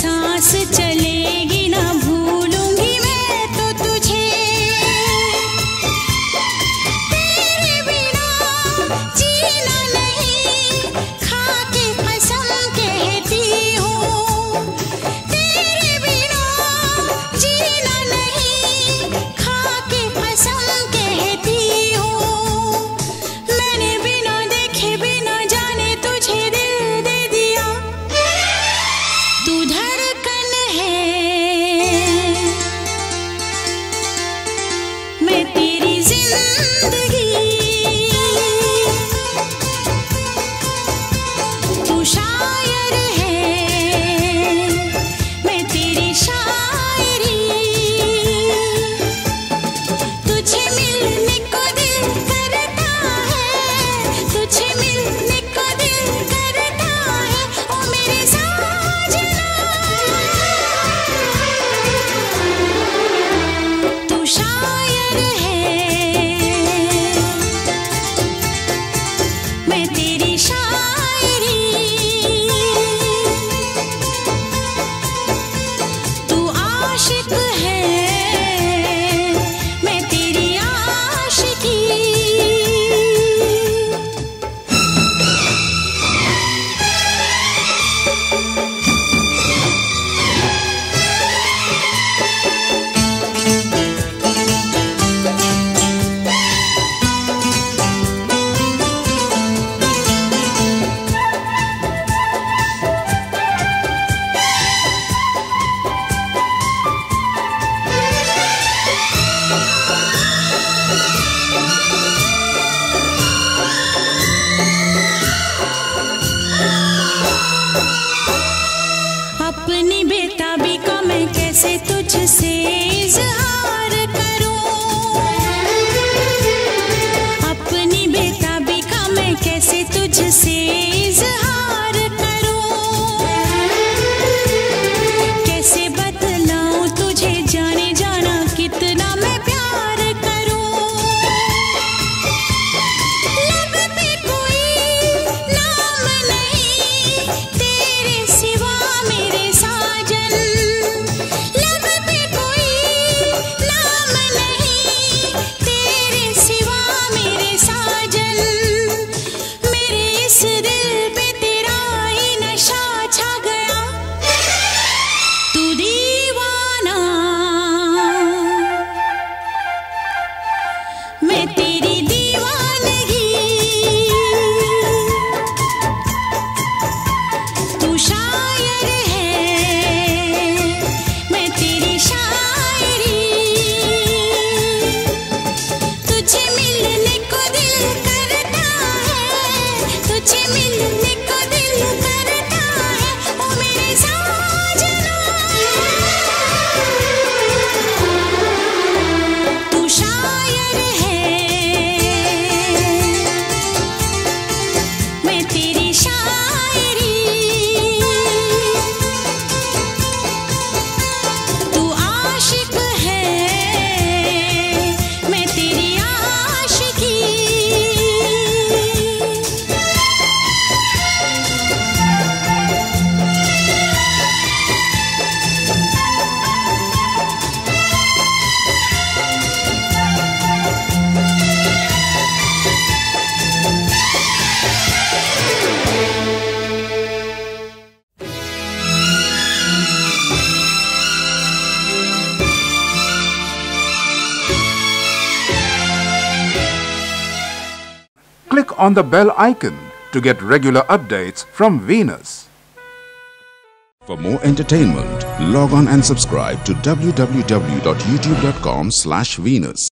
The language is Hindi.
सांस चलेगी ना भूलूंगी मैं तो तुझे। तेरे बिना जीना नहीं खा के कसम कहती हूँ। तेरे बिना जीना नहीं खा के कसम कहती हूँ। मैंने बिना देखे बिना जाने तुझे दिल दे दिया। तू धड़कन है मैं तेरी जिंदगी। तू शायर है मैं तेरी शायरी। तुझे मिलने को दिल करता है, तुझे मिलने को दिल करता है ओ मेरे साजना। तू शायर है मैं तेरी शायरी। तू आशिक है मैं तेरी आशिकी। अपनी बेताबी का मैं कैसे तुझसे इजहार करूं। अपनी बेताबी का मैं कैसे तुझसे इजहार करूं। कैसे बतलाऊं तुझे जाने जाना कितना मैं प्यार करूं। लब पे कोई नाम नहीं तेरे सिवा मेरे साजन। लब पे कोई नाम नहीं तेरे सिवा मेरे साजन। मेरे इस दिल पे तेरा ही नशा छा गया। तू दीवाना मैं तेरी दीवानगी। तू शायर है मैं तेरी शायरी। तुझे मिलने को दिल करता है, तुझे मिलने को दिल करता है ओ मेरे साजना। तू शायर है मैं तेरी शायरी। तू आशिक है मैं तेरी आशिकी। Click on the bell icon to get regular updates from Venus. For more entertainment, log on and subscribe to www.youtube.com/Venus.